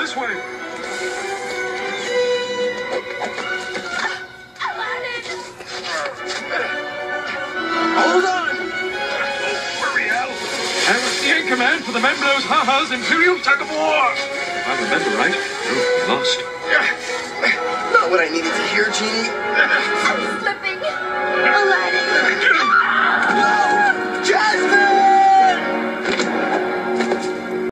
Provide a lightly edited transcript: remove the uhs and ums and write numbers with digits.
This way. Hold on! Hurry, Al. I was in command for the Memblos Ha-Ha's Imperial Tug of War. If I remember right, you're lost. Not what I needed to hear, Genie.